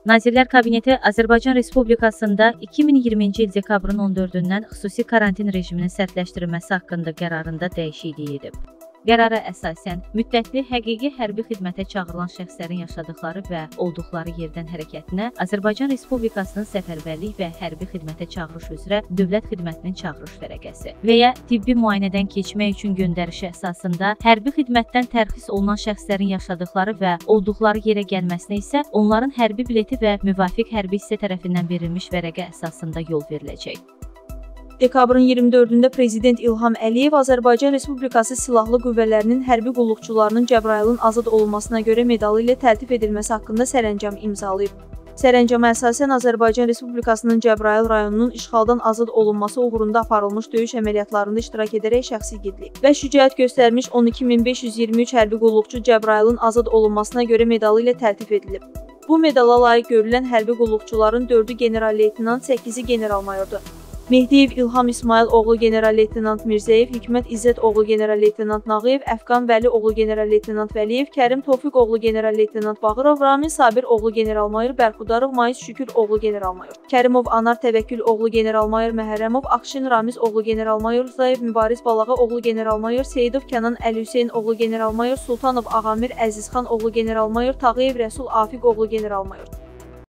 Nazirlər Kabineti Azərbaycan Respublikasında 2020-ci il dekabrın 14-dən xüsusi karantin rejiminin sərtləşdirilməsi haqqında qərarında dəyişiklik edib. Qərara əsasən, müddətli həqiqi hərbi xidmətə çağırılan şəxslərin yaşadıkları və olduqları yerdən hərəkətinə Azərbaycan Respublikasının səfərbərlik və hərbi xidmətə çağırış üzrə Dövlət Xidmətinin çağırış vərəqəsi və ya tibbi müayinədən keçmək üçün göndərişi əsasında hərbi xidmətdən tərxis olunan şəxslərin yaşadıkları və olduqları yerə gəlməsinə isə onların hərbi bileti və müvafiq hərbi hissə tərəfindən verilmiş vərəqə əsasında yol veriləcək. Dekabrın 24-də Prezident İlham Əliyev Azərbaycan Respublikası Silahlı Qüvvələrinin hərbi qulluqçularının Cəbrayılın azad olunmasına görə medalı ilə təltif edilməsi haqqında sərəncam imzalayıb. Sərəncama əsasən Azərbaycan Respublikasının Cəbrayıl rayonunun işğaldan azad olunması uğrunda aparılmış döyüş əməliyyatlarında iştirak edərək şəxsi igidlik və şücaət göstərmiş 12523 hərbi qulluqçu Cəbrayılın azad olunmasına görə medalı ilə təltif edilib. Bu medala layiq görülən hərbi qulluqçuların 4-ü general-leytenant, 8-i general-mayordur. Mehdiyev İlham İsmail oğlu general-leytenant Mirzəyev, Hikmət İzzət oğlu general-leytenant Nağıyev, Əfqan Vəli oğlu general-leytenant Vəliyev, Kərim Tofiq oğlu general-leytenant Bağırov, Ramin Sabir oğlu general-mayor Bərxudarov, Mayis Şükür oğlu general-mayor Kərimov, Anar Təvəkkül oğlu general-mayor Məhərrəmov, Akşin Ramiz oğlu general-mayor Zayev, Mübariz Balağa oğlu general-mayor Seyidov, Kənan Əli Hüseyn oğlu general-mayor Sultanov, Ağamir Əzizxan oğlu general-mayor Tağıyev, Rəsul Afiq oğlu general-mayor.